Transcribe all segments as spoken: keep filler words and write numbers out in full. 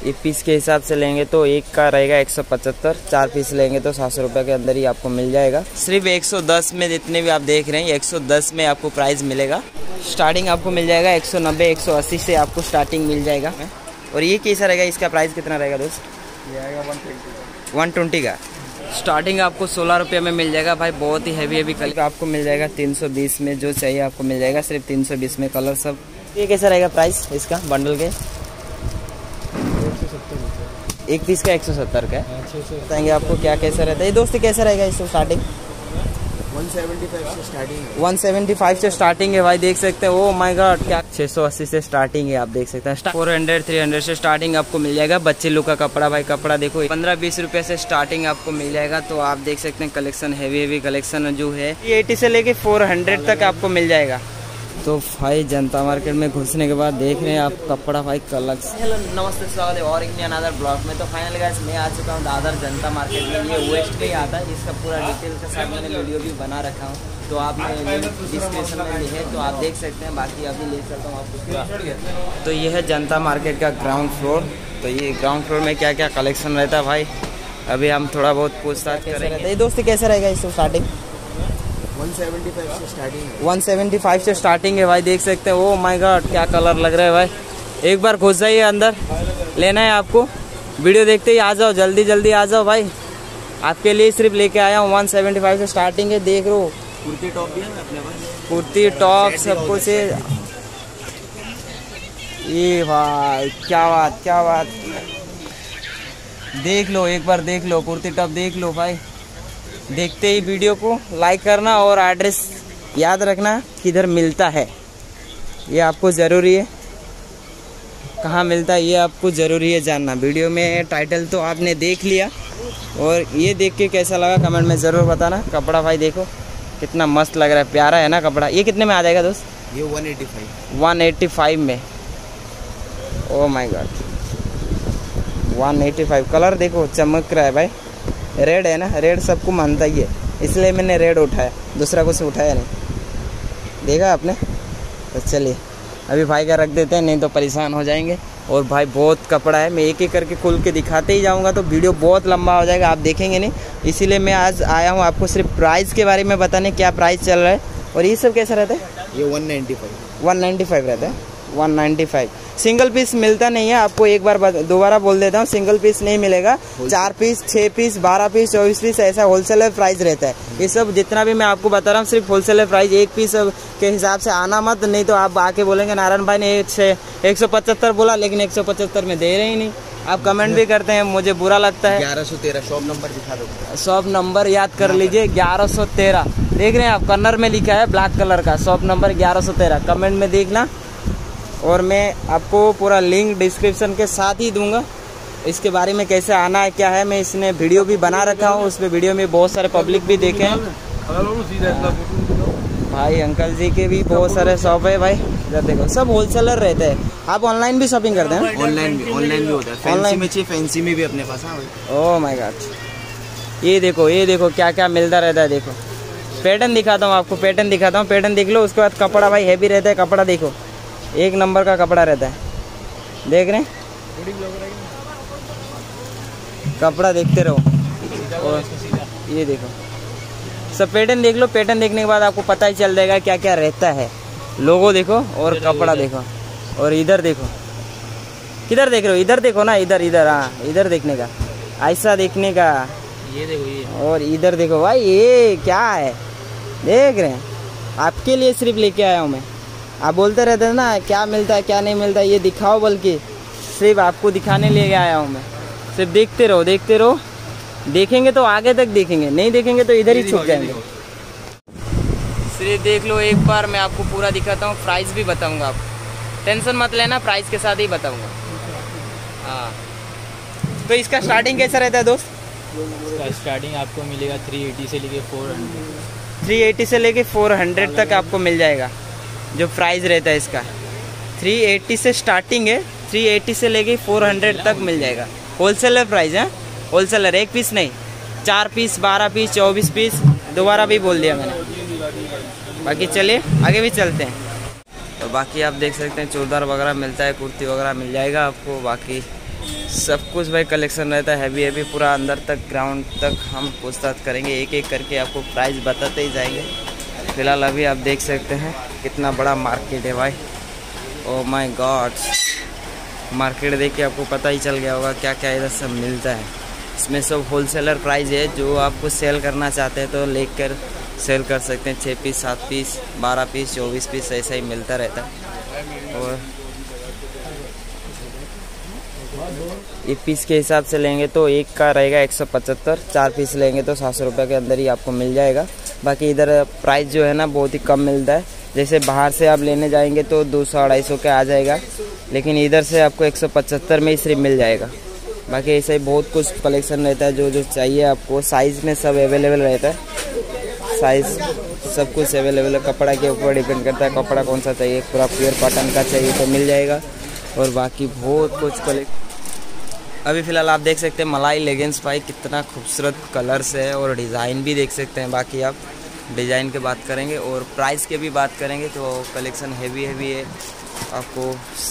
एक पीस के हिसाब से लेंगे तो एक का रहेगा एक सौ पचहत्तर, चार पीस लेंगे तो सात सौ रुपये के अंदर ही आपको मिल जाएगा। सिर्फ एक सौ दस में जितने भी आप देख रहे हैं एक सौ दस में आपको प्राइस मिलेगा। स्टार्टिंग आपको मिल जाएगा एक सौ नब्बे एक सौ अस्सी से आपको स्टार्टिंग मिल जाएगा। और ये कैसा रहेगा, इसका प्राइस कितना रहेगा दोस्त? ये आएगा वन ट्वेंटी वन ट्वेंटी का। स्टार्टिंग आपको सोलह रुपये में मिल जाएगा भाई, बहुत ही हैवी हैवी कलर आपको मिल जाएगा। तीन सौ बीस में जो चाहिए आपको मिल जाएगा, सिर्फ तीन सौ बीस में कलर सब। ये कैसा रहेगा प्राइस इसका बंडल के? एक पीस का एक सौ सत्तर का बताएंगे आपको क्या कैसा रहता है। ये दोस्त कैसा रहेगा इसका स्टार्टिंग? वन सेवेंटी फाइव से स्टार्टिंग है। वन सेवेंटी फाइव से स्टार्टिंग है भाई, देख सकते हैं। ओ माय गॉड, क्या छह सौ अस्सी से स्टार्टिंग है, आप देख सकते हैं। फोर हंड्रेड थ्री हंड्रेड से स्टार्टिंग आपको मिल जाएगा। बच्चे लोग का कपड़ा भाई, कपड़ा देखो पंद्रह बीस रुपए से स्टार्टिंग आपको मिल जाएगा। तो आप देख सकते हैं कलेक्शन हैवी हैवी कलेक्शन जो है एटी से लेके फोर हंड्रेड तक आपको मिल जाएगा। तो भाई जनता मार्केट में घुसने के बाद देख रहे हैं आप कपड़ा भाई कलर। हेलो नमस्ते, स्वागत है और एक नया अनादर ब्लॉग में। तो फाइनल गाइस मैं आ चुका हूँ दादर जनता मार्केट में। ये वेस्ट में ही आता है, इसका पूरा डिटेल के साथ मैंने वीडियो भी बना रखा हूँ, तो आपने डिस्क्रिप्शन में ली है तो आप देख सकते हैं। बाकी अभी ले सकता हूँ आपको। तो ये है जनता मार्केट का ग्राउंड फ्लोर। तो ये ग्राउंड फ्लोर में क्या क्या कलेक्शन रहता है भाई, अभी हम थोड़ा बहुत पूछताछ करेंगे। ये दोस्त कैसा रहेगा इसको स्टार्टिंग? वन सेवेंटी फाइव से स्टार्टिंग है। वन सेवेंटी फाइव से स्टार्टिंग है भाई, देख सकते हैं। ओ माय गॉड, क्या कलर लग रहा है भाई। एक बार घुस जाइए अंदर, लेना है आपको। वीडियो देखते ही आ जाओ, जल्दी जल्दी आ जाओ भाई, आपके लिए सिर्फ लेके आया हूँ। वन सेवेंटी फाइव से स्टार्टिंग है, देख लो। कुर्ती टॉप भी है अपने पास, कुर्ती टॉप सब कुछ है। ये भाई क्या बात क्या बात, देख लो एक बार, देख लो कुर्ती टॉप देख लो भाई। देखते ही वीडियो को लाइक करना और एड्रेस याद रखना किधर मिलता है, ये आपको ज़रूरी है। कहाँ मिलता है ये आपको ज़रूरी है जानना। वीडियो में टाइटल तो आपने देख लिया, और ये देख के कैसा लगा कमेंट में ज़रूर बताना। कपड़ा भाई देखो कितना मस्त लग रहा है, प्यारा है ना कपड़ा। ये कितने में आ जाएगा दोस्त? ये one eighty five one eighty five में। Oh my God, one eighty five. Colour देखो चमक रहा है भाई, रेड है ना, रेड सबको मानता ही है, इसलिए मैंने रेड उठाया, दूसरा कुछ उठाया नहीं। देखा आपने? तो चलिए अभी भाई का रख देते हैं, नहीं तो परेशान हो जाएंगे। और भाई बहुत कपड़ा है, मैं एक एक करके खोल के दिखाते ही जाऊंगा तो वीडियो बहुत लंबा हो जाएगा, आप देखेंगे नहीं। इसीलिए मैं आज आया हूँ आपको सिर्फ प्राइस के बारे में बताने, क्या प्राइस चल रहा है। और ये सब कैसा रहता है? ये one ninety five one ninety five रहता है। One ninety five single piece मिलता नहीं है आपको, एक बार दोबारा बोल देता हूँ, सिंगल पीस नहीं मिलेगा। चार पीस, छः पीस, बारह पीस, चौबीस पीस, ऐसा होलसेलर प्राइस रहता है। ये सब जितना भी मैं आपको बता रहा हूँ सिर्फ होलसेलर प्राइस। एक पीस के हिसाब से आना मत, नहीं तो आप आके बोलेंगे नारायण भाई ने एक सौ पचहत्तर बोला लेकिन एक सौ पचहत्तर में दे रहे ही नहीं। आप कमेंट भी करते हैं, मुझे बुरा लगता है। ग्यारह सौ तेरह शॉप नंबर दिखा दो। शॉप नंबर याद कर लीजिए, ग्यारह सौ तेरह। देख रहे हैं आप, कन्नर में लिखा है ब्लैक कलर का, शॉप नंबर ग्यारह सौ तेरह। कमेंट में देखना, और मैं आपको पूरा लिंक डिस्क्रिप्शन के साथ ही दूंगा। इसके बारे में कैसे आना है क्या है, मैं इसने वीडियो भी बना रखा हूँ, उस पर वीडियो में बहुत सारे पब्लिक भी देखे हैं। भाई अंकल जी के भी बहुत सारे शॉप है भाई, इधर देखो सब होलसेलर रहते हैं। आप ऑनलाइन भी शॉपिंग करते हैं? ऑनलाइन भी ऑनलाइन भी होता है, फैंसी में चाहिए फैंसी में भी अपने पास। हाँ ओह माय गॉड, ये देखो ये देखो क्या क्या मिलता रहता है। देखो पैटर्न दिखाता हूँ आपको, पैटर्न दिखाता हूँ, पैटर्न देख लो। उसके बाद कपड़ा भाई हैवी रहता है, कपड़ा देखो एक नंबर का कपड़ा रहता है, देख रहे हैं? कपड़ा देखते रहो। और ये देखो सब पैटर्न देख लो, पैटर्न देखने के बाद आपको पता ही चल जाएगा क्या क्या रहता है। लोगो देखो और कपड़ा देखो, और इधर देखो, किधर देख रहे हो? इधर देखो ना, इधर इधर, हाँ इधर देखने का, ऐसा देखने का। ये देखो ये, और इधर देखो भाई, ये क्या है देख रहे हैं? आपके लिए सिर्फ लेके आया हूँ मैं। आप बोलते रहते हैं ना क्या मिलता है क्या नहीं मिलता, ये दिखाओ, बल्कि सिर्फ आपको दिखाने ले आया हूँ मैं। सिर्फ देखते रहो देखते रहो, देखेंगे तो आगे तक देखेंगे, नहीं देखेंगे तो इधर ही छुप जाएंगे। सिर्फ देख लो एक बार, मैं आपको पूरा दिखाता हूँ, प्राइस भी बताऊँगा आपको, टेंशन मत लेना, प्राइस के साथ ही बताऊँगा। हाँ तो इसका स्टार्टिंग कैसा रहता है दोस्त? इसका स्टार्टिंग आपको मिलेगा थ्री एटी से लेके फोर हंड्रेड थ्री एटी से लेके फोर हंड्रेड तक आपको मिल जाएगा। जो प्राइस रहता है इसका थ्री एटी से स्टार्टिंग है, थ्री एटी से लेके फोर हंड्रेड तक मिल जाएगा। होलसेलर प्राइस है, होलसेलर, एक पीस नहीं, चार पीस, बारह पीस, चौबीस पीस, दोबारा भी बोल दिया मैंने। बाकी चलिए आगे भी चलते हैं। तो बाकी आप देख सकते हैं चूड़दार वगैरह मिलता है, कुर्ती वगैरह मिल जाएगा आपको। बाकी सब कुछ भाई कलेक्शन रहता है हैवी हैवी, पूरा अंदर तक ग्राउंड तक हम पूछताछ करेंगे, एक एक करके आपको प्राइस बताते ही जाएंगे। फिलहाल अभी आप देख सकते हैं कितना बड़ा मार्केट है भाई। ओ माय गॉड, मार्केट देख के आपको पता ही चल गया होगा क्या क्या इधर सब मिलता है। इसमें सब होलसेलर प्राइस है, जो आपको सेल करना चाहते हैं तो लेकर सेल कर सकते हैं। छः पीस, सात पीस, बारह पीस, चौबीस पीस ऐसा ही मिलता रहता है। और ये पीस के हिसाब से लेंगे तो एक का रहेगा एक सौ पचहत्तर, चार पीस लेंगे तो सात सौ रुपये के अंदर ही आपको मिल जाएगा। बाकी इधर प्राइस जो है ना बहुत ही कम मिलता है। जैसे बाहर से आप लेने जाएंगे तो दो सौ अढ़ाई सौ का आ जाएगा, लेकिन इधर से आपको एक सौ पचहत्तर में ही सिर्फ मिल जाएगा। बाकी ऐसे ही बहुत कुछ कलेक्शन रहता है, जो जो चाहिए आपको साइज़ में सब अवेलेबल रहता है। साइज़ सब कुछ अवेलेबल है, कपड़ा के ऊपर डिपेंड करता है कपड़ा कौन सा चाहिए। पूरा प्योर कॉटन का चाहिए तो मिल जाएगा, और बाकी बहुत कुछ कलेक्ट। अभी फ़िलहाल आप देख सकते हैं मलाई लेगिंग्स भाई, कितना खूबसूरत कलर्स है और डिज़ाइन भी देख सकते हैं। बाकी आप डिज़ाइन की बात करेंगे और प्राइस की भी बात करेंगे तो कलेक्शन हैवी हैवी है। आपको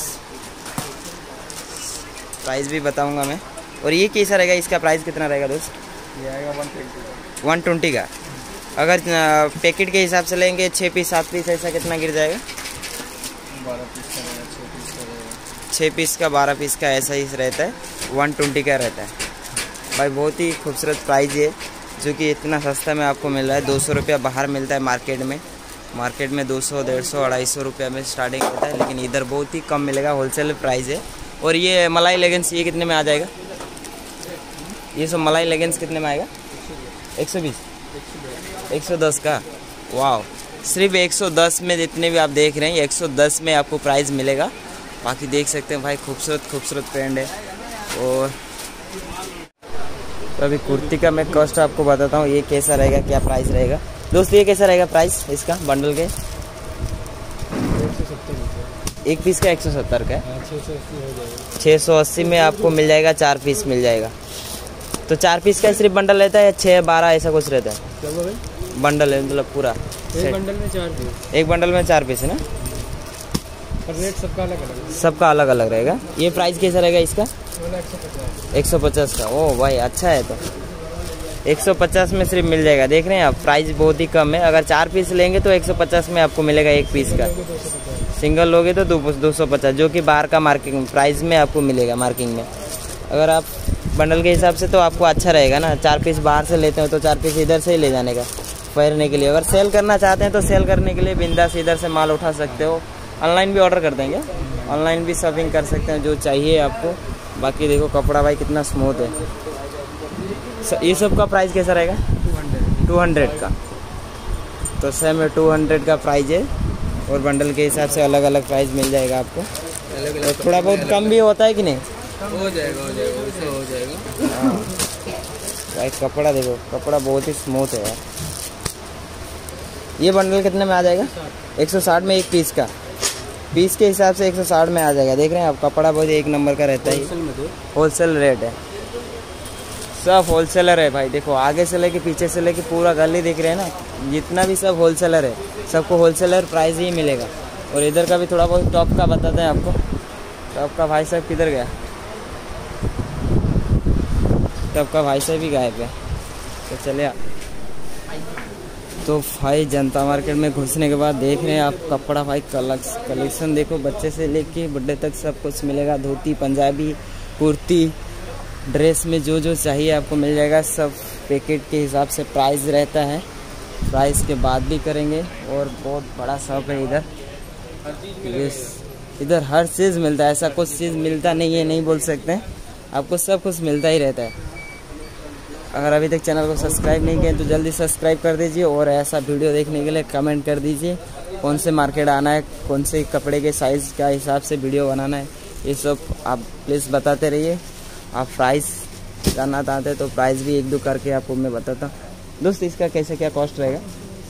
प्राइस भी बताऊंगा मैं। और ये कैसा रहेगा, इसका प्राइस कितना रहेगा दोस्त? ये आएगा वन ट्वेंटी वन ट्वेंटी का। अगर पैकेट के हिसाब से लेंगे छः पीस सात पीस ऐसा कितना गिर जाएगा? बारह पीस का रहेगा, छः पीस का रहेगा, छः पीस का, बारह पीस का ऐसा ही रहता है, वन ट्वेंटी का रहता है भाई। बहुत ही खूबसूरत प्राइस है, जो कि इतना सस्ता में आपको मिल रहा है। दो सौ रुपया बाहर मिलता है मार्केट में, मार्केट में दो सौ डेढ़ सौ अढ़ाई सौ रुपये में स्टार्टिंग होता है, लेकिन इधर बहुत ही कम मिलेगा, होलसेल प्राइस है। और ये मलाई लेगिंग्स ये कितने में आ जाएगा? ये सब मलाई लेगिंग्स कितने में आएगा? एक सौ बीस, एक सौ दस का। वाह, सिर्फ एक सौ दस में जितने भी आप देख रहे हैं एक सौ दस में आपको प्राइस मिलेगा। बाकी देख सकते हैं भाई खूबसूरत खूबसूरत पैंट है। और तो अभी कुर्ती का मैं कॉस्ट आपको बताता हूँ, ये कैसा रहेगा, क्या प्राइस रहेगा दोस्त? ये कैसा रहेगा प्राइस इसका बंडल के? एक पीस का एक सौ सत्तर का है, छः सौ अस्सी में आपको मिल जाएगा, चार पीस मिल जाएगा। तो चार पीस का सिर्फ बंडल रहता है या छः बारह ऐसा कुछ रहता है? बंडल है मतलब पूरा एक बंडल में चार पीस, एक बंडल में चार पीस है ना। पर रेट सबका अलग अलग है, सबका अलग अलग रहेगा। ये प्राइस कैसा रहेगा इसका? एक सौ पचास का। ओ भाई अच्छा है, तो एक सौ पचास में सिर्फ मिल जाएगा। देख रहे हैं आप, प्राइस बहुत ही कम है। अगर चार पीस लेंगे तो एक सौ पचास में आपको मिलेगा एक पीस का। सिंगल लोगे तो दो सौ पचास, जो कि बाहर का मार्किंग प्राइस में आपको मिलेगा मार्किंग में। अगर आप बंडल के हिसाब से तो आपको अच्छा रहेगा ना। चार पीस बाहर से लेते हो तो चार पीस इधर से ही ले जाने का पहनने के लिए। अगर सेल करना चाहते हैं तो सेल करने के लिए बिंदास इधर से माल उठा सकते हो। ऑनलाइन भी ऑर्डर कर देंगे, ऑनलाइन भी शॉपिंग कर सकते हैं जो चाहिए आपको। बाकी देखो कपड़ा भाई कितना स्मूथ है। ये सब का प्राइस कैसा रहेगा? टू हंड्रेड का। तो सेम टू हंड्रेड का प्राइस है, और बंडल के हिसाब से अलग अलग प्राइस मिल जाएगा आपको। तो थोड़ा बहुत कम भी होता है कि नहीं? हो जाएगा, हो जाएगा, उससे हो जाएगा। हाँ भाई कपड़ा देखो, कपड़ा बहुत ही स्मूथ है यार। ये बंडल कितने में आ जाएगा? एक सौ साठ में एक पीस का। पीस के हिसाब से एक सौ साठ में आ जाएगा। देख रहे हैं आप, कपड़ा बहुत एक नंबर का रहता है, होलसेल रेट है। सब होलसेलर है भाई। देखो आगे से लेके पीछे से लेके पूरा गली दिख रहे हैं ना, जितना भी सब होलसेलर है, सबको होलसेलर प्राइस ही मिलेगा। और इधर का भी थोड़ा बहुत टॉप का बताते हैं आपको। टॉप का भाई साहब किधर गया? टॉप का भाई साहब भी गायब है। तो चले आप। तो भाई जनता मार्केट में घुसने के बाद देख रहे हैं आप कपड़ा भाई कलेक्शन देखो, बच्चे से लेके बड़े तक सब कुछ मिलेगा। धोती, पंजाबी, कुर्ती, ड्रेस में जो जो चाहिए आपको मिल जाएगा। सब पैकेट के हिसाब से प्राइस रहता है, प्राइस के बाद भी करेंगे। और बहुत बड़ा शॉप है इधर, इधर हर चीज़ मिलता है। ऐसा कुछ चीज़ मिलता नहीं है नहीं बोल सकते हैं, आपको सब कुछ मिलता ही रहता है। अगर अभी तक चैनल को सब्सक्राइब नहीं किया तो जल्दी सब्सक्राइब कर दीजिए, और ऐसा वीडियो देखने के लिए कमेंट कर दीजिए कौन से मार्केट आना है, कौन से कपड़े के साइज़ का हिसाब से वीडियो बनाना है, ये सब आप प्लीज़ बताते रहिए। आप प्राइस जानना चाहते हैं तो प्राइस भी एक दो करके आपको मैं बताता हूँ। दोस्त इसका कैसे क्या कॉस्ट रहेगा?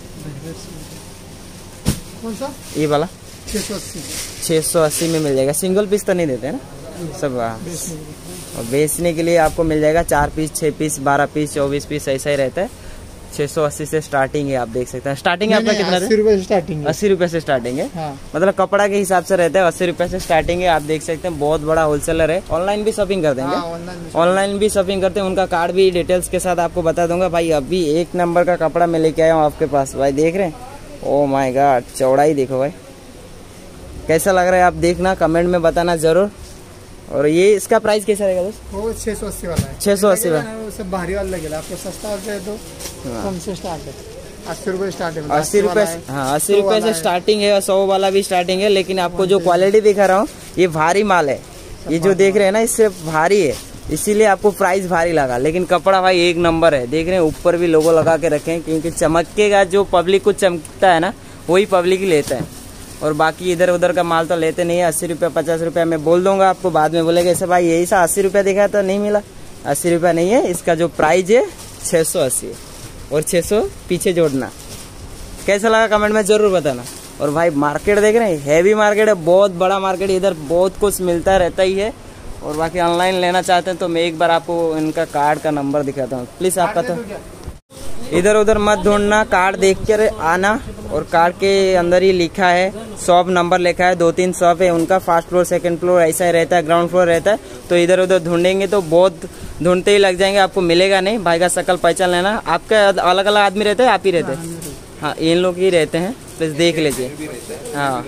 कौन सा? ये वाला छः सौ अस्सी छः सौ अस्सी में मिल जाएगा। सिंगल पीस तो नहीं देते हैं ना सब? और बेचने के लिए आपको मिल जाएगा चार पीस, छः पीस, बारह पीस, चौबीस पीस ऐसा ही रहता है। छह सौ अस्सी से स्टार्टिंग है, आप देख सकते हैं। स्टार्टिंग आपका कितना अस्सी रुपए से स्टार्टिंग है। अस्सी रुपए से स्टार्टिंग है। हाँ। मतलब कपड़ा के हिसाब से रहता है, अस्सी रुपए से स्टार्टिंग है। आप देख सकते हैं बहुत बड़ा होलसेलर है। ऑनलाइन भी शॉपिंग कर देंगे, ऑनलाइन भी शॉपिंग करते हैं। उनका कार्ड भी डिटेल्स के साथ आपको बता दूंगा। भाई अभी एक नंबर का कपड़ा मैं लेके आया हूँ आपके पास। भाई देख रहे हैं, ओ माय गॉड, चौड़ाई देखो भाई, कैसा लग रहा है आप देखना, कमेंट में बताना जरूर। और ये इसका प्राइस कैसा रहेगा दोस्त? वो छह सौ अस्सी वाला है। छह सौ अस्सी वाला सब बाहरी वाला लगेगा आपको, सस्ता होता है तो कम से स्टार्ट है, अस्सी रुपए स्टार्ट है। अस्सी रुपए, हाँ अस्सी रुपए से स्टार्टिंग है, सौ वाला भी स्टार्टिंग है। लेकिन आपको जो क्वालिटी दिखा रहा हूँ ये भारी माल है, ये जो देख रहे हैं ना इससे भारी है, इसीलिए आपको प्राइस भारी लगा। लेकिन कपड़ा भाई एक नंबर है। देख रहे हैं ऊपर भी लोगो लगा के रखे हैं, क्योंकि चमकेगा, जो पब्लिक को चमकता है ना वही पब्लिक ही लेता है। और बाकी इधर उधर का माल तो लेते नहीं है। अस्सी रुपया पचास रुपया मैं बोल दूंगा आपको, बाद में बोलेगा ऐसे भाई यही सा अस्सी रुपया दिखा तो नहीं मिला। अस्सी रुपया नहीं है, इसका जो प्राइस है छह सौ अस्सी है। और छह सौ पीछे जोड़ना। कैसा लगा कमेंट में जरूर बताना। और भाई मार्केट देख रहे हैं, हैवी मार्केट है, बहुत बड़ा मार्केट, इधर बहुत कुछ मिलता रहता ही है। और बाकी ऑनलाइन लेना चाहते हैं तो मैं एक बार आपको इनका कार्ड का नंबर दिखाता हूँ। प्लीज आपका तो इधर उधर मत ढूंढना, कार्ड देख कर आना। और कार्ड के अंदर ही लिखा है, शॉप नंबर लिखा है, दो तीन शॉप है उनका, फर्स्ट फ्लोर सेकंड फ्लोर ऐसा ही रहता है, ग्राउंड फ्लोर रहता है। तो इधर उधर ढूंढेंगे तो बहुत ढूंढते ही लग जाएंगे, आपको मिलेगा नहीं। भाई का शकल पहचान लेना। आपका अलग अलग आदमी रहते हैं, आप ही रहते हैं? हाँ इन लोग ही रहते हैं, प्लीज देख लीजिए। हाँ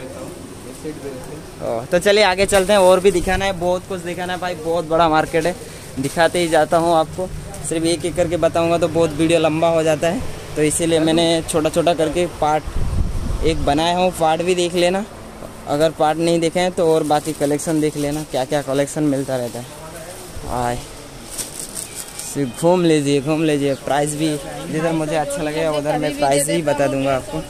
तो चलिए आगे चलते हैं, और भी दिखाना है, बहुत कुछ दिखाना है भाई, बहुत बड़ा मार्केट है, दिखाते ही जाता हूँ आपको। सिर्फ एक एक करके बताऊंगा तो बहुत वीडियो लंबा हो जाता है, तो इसीलिए मैंने छोटा छोटा करके पार्ट एक बनाया हूँ। पार्ट भी देख लेना, अगर पार्ट नहीं देखे हैं तो, और बाकी कलेक्शन देख लेना, क्या क्या कलेक्शन मिलता रहता है। आए सिर्फ घूम लीजिए, घूम लीजिए। प्राइस भी जिधर मुझे अच्छा लगेगा उधर मैं प्राइस ही बता दूंगा आपको।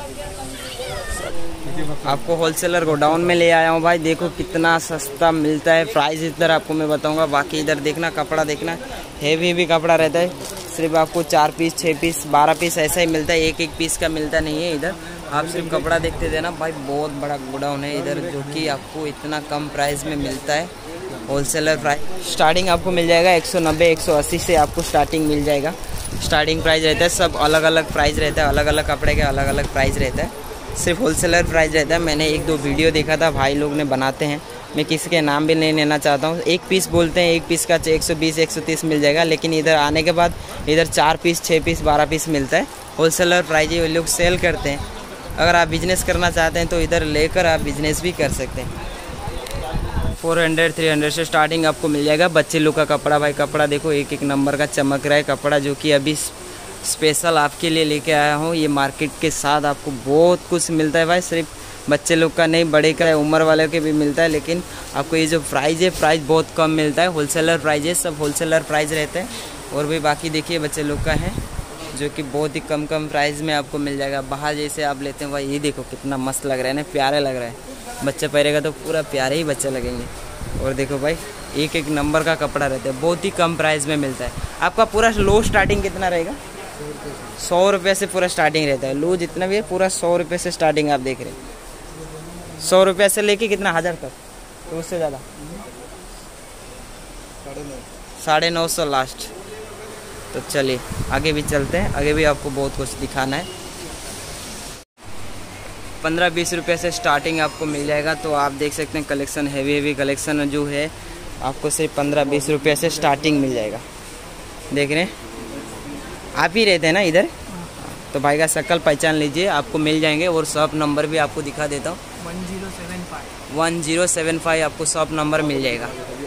आपको होलसेलर गोडाउन में ले आया हूँ भाई, देखो कितना सस्ता मिलता है। प्राइस इधर आपको मैं बताऊंगा, बाकी इधर देखना, कपड़ा देखना, हेवी हेवी कपड़ा रहता है। सिर्फ आपको चार पीस, छः पीस, बारह पीस ऐसा ही मिलता है, एक एक पीस का मिलता नहीं है इधर। आप सिर्फ कपड़ा देखते देना भाई, बहुत बड़ा गोडाउन है इधर, जो कि आपको इतना कम प्राइस में मिलता है। होलसेलर प्राइस स्टार्टिंग आपको मिल जाएगा एक सौ नब्बे एक सौ अस्सी से आपको स्टार्टिंग मिल जाएगा। स्टार्टिंग प्राइस रहता है, सब अलग अलग प्राइस रहता है, अलग अलग कपड़े के अलग अलग प्राइस रहता है। सिर्फ होलसेलर प्राइस रहता है। मैंने एक दो वीडियो देखा था, भाई लोग ने बनाते हैं, मैं किसी के नाम भी नहीं लेना चाहता हूँ। एक पीस बोलते हैं, एक पीस का एक सौ बीस एक सौ तीस मिल जाएगा, लेकिन इधर आने के बाद इधर चार पीस, छः पीस, बारह पीस मिलता है। होलसेलर प्राइस ये लोग सेल करते हैं। अगर आप बिजनेस करना चाहते हैं तो इधर लेकर आप बिजनेस भी कर सकते हैं। फोर हंड्रेड थ्री हंड्रेड से स्टार्टिंग आपको मिल जाएगा। बच्चे लोग का कपड़ा, भाई कपड़ा देखो एक एक नंबर का चमक रहा है कपड़ा, जो कि अभी स्पेशल आपके लिए लेके आया हूँ। ये मार्केट के साथ आपको बहुत कुछ मिलता है भाई, सिर्फ बच्चे लोग का नहीं, बड़े का, उम्र वाले के भी मिलता है। लेकिन आपको ये जो प्राइस है, प्राइस बहुत कम मिलता है। होलसेलर प्राइस है, सब होलसेलर प्राइस रहते हैं। और भी बाकी देखिए बच्चे लोग का है, जो कि बहुत ही कम कम प्राइस में आपको मिल जाएगा। बाहर जैसे आप लेते हैं भाई, ये देखो कितना मस्त लग रहा है ना, प्यारे लग रहा है। बच्चे पहनेगा तो पूरा प्यारे ही बच्चे लगेंगे। और देखो भाई एक एक नंबर का कपड़ा रहता है, बहुत ही कम प्राइस में मिलता है। आपका पूरा लो स्टार्टिंग कितना रहेगा? सौ रुपये से पूरा स्टार्टिंग रहता है। लो जितना भी है पूरा सौ रुपये से स्टार्टिंग आप देख रहे हैं। सौ रुपये से लेके कितना हज़ार तक, तो उससे ज़्यादा साढ़े नौ सौ लास्ट। तो चलिए आगे भी चलते हैं, आगे भी आपको बहुत कुछ दिखाना है। पंद्रह बीस रुपये से स्टार्टिंग आपको मिल जाएगा। तो आप देख सकते हैं कलेक्शन, हैवी हैवी कलेक्शन जो है आपको सिर्फ पंद्रह बीस रुपये से स्टार्टिंग मिल जाएगा। देख रहे हैं, आप ही रहते हैं ना इधर, तो भाई का शक्ल पहचान लीजिए, आपको मिल जाएंगे। और शॉप नंबर भी आपको दिखा देता हूँ, one zero seven five one zero seven five आपको शॉप नंबर मिल जाएगा।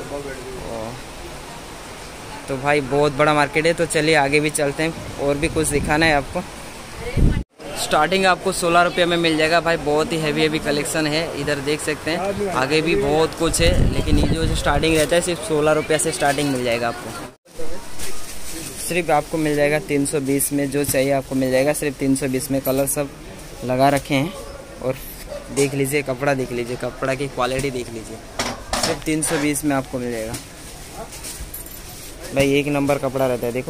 तो भाई बहुत बड़ा मार्केट है। तो चलिए आगे भी चलते हैं, और भी कुछ दिखाना है आपको। स्टार्टिंग आपको सोलह रुपये में मिल जाएगा भाई, बहुत ही हैवी हैवी कलेक्शन है। इधर देख सकते हैं, आगे भी बहुत कुछ है, लेकिन ये जो स्टार्टिंग रहता है सिर्फ सोलह रुपये से स्टार्टिंग मिल जाएगा आपको। सिर्फ आपको मिल जाएगा तीन सौ बीस में, जो चाहिए आपको मिल जाएगा सिर्फ तीन सौ बीस में। कलर सब लगा रखे हैं, और देख लीजिए कपड़ा, देख लीजिए कपड़ा की क्वालिटी देख लीजिए, सिर्फ तीन सौ बीस में आपको मिल जाएगा भाई। एक नंबर कपड़ा रहता है देखो।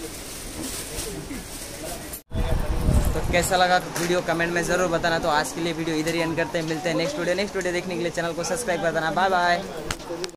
तो कैसा लगा वीडियो कमेंट में ज़रूर बताना। तो आज के लिए वीडियो इधर ही एंड करते हैं, मिलते हैं नेक्स्ट वीडियो। नेक्स्ट वीडियो देखने के लिए चैनल को सब्सक्राइब कर देना। Bye bye.